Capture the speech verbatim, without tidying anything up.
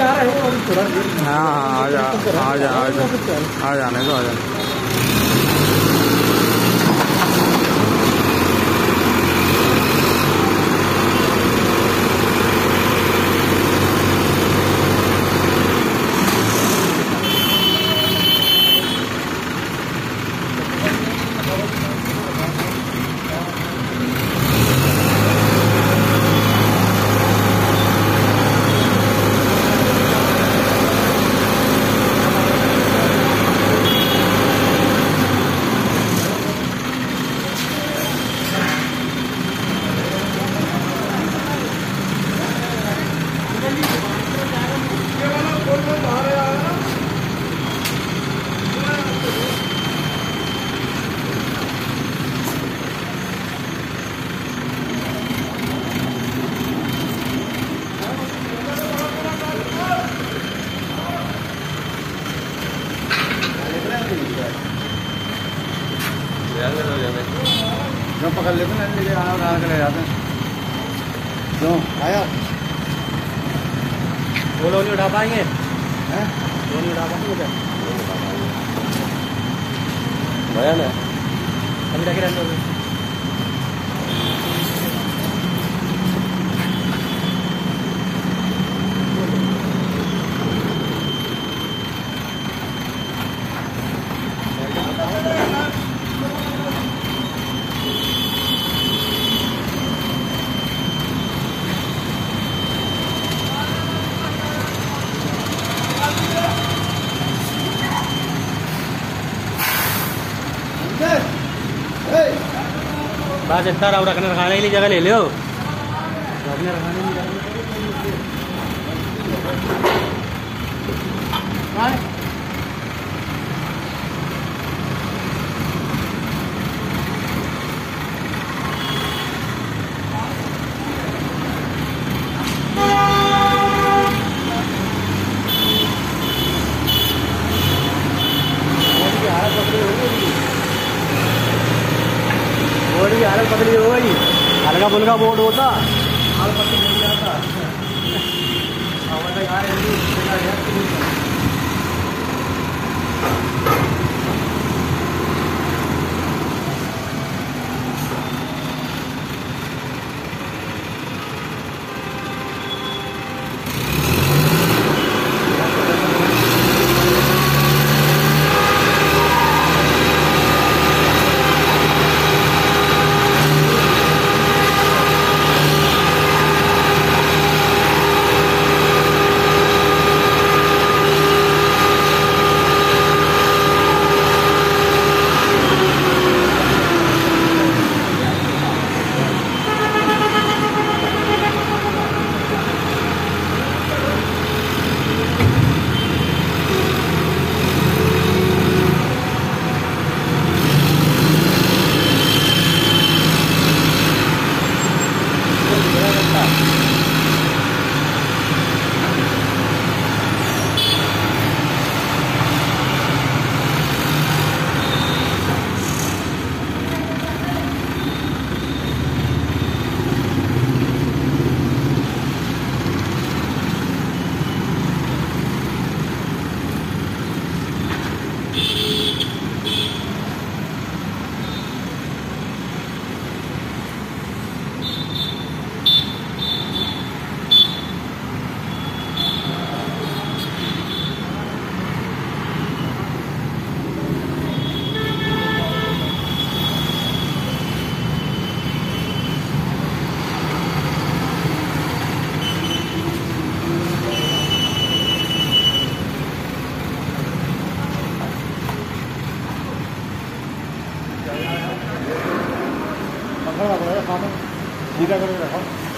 जा रहा है वो थोड़ा। हाँ आ जा आ जा आ जा आ जाने दो आ जाने। जो पकड़ लेते ना ले आना उठा के ले जाते हैं। जो आया वो लोग नहीं उठा पाएंगे हैं? वो नहीं उठा पाएंगे क्या? भया ना अभी रखे रहने दो। बस इतना रहा रखने रखाने के लिए जगह ले लो। रखने रखाने की जगह बोर्ड की हालत पतली हो गई। हल्का फुल्का बोर्ड होता हालत पतली नहीं जाता। रखा पड़ेगा खाना सीधा करके रखो।